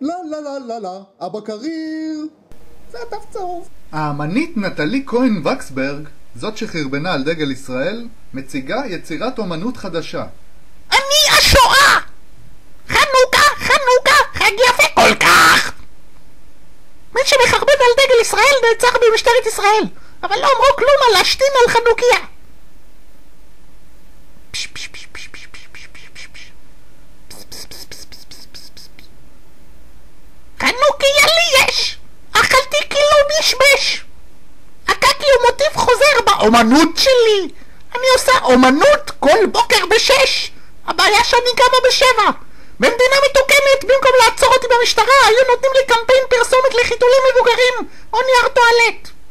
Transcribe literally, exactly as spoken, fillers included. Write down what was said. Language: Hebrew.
לא, לא, לא, לא, לא, אבא קריר. זה דף צהוב. האמנית נטלי כהן וקסברג, זאת שחרבנה על דגל ישראל, מציגה יצירת אומנות חדשה. אני השואה! חנוכה, חנוכה, חג יפה כל כך! מי שמחרבן על דגל ישראל נעצר במשטרת ישראל, אבל לא אמרו כלום על להשתין על חנוכיה. חנוכיה לי יש! אכלתי כאילו משמש! הקקי הוא מוטיב חוזר באומנות שלי! אני עושה אומנות כל בוקר בשש! הבעיה שאני קמה בשבע! במדינה מתוקנת, במקום לעצור אותי במשטרה, היו נותנים לי קמפיין פרסומת לחיתולים מבוגרים או נייר טואלט!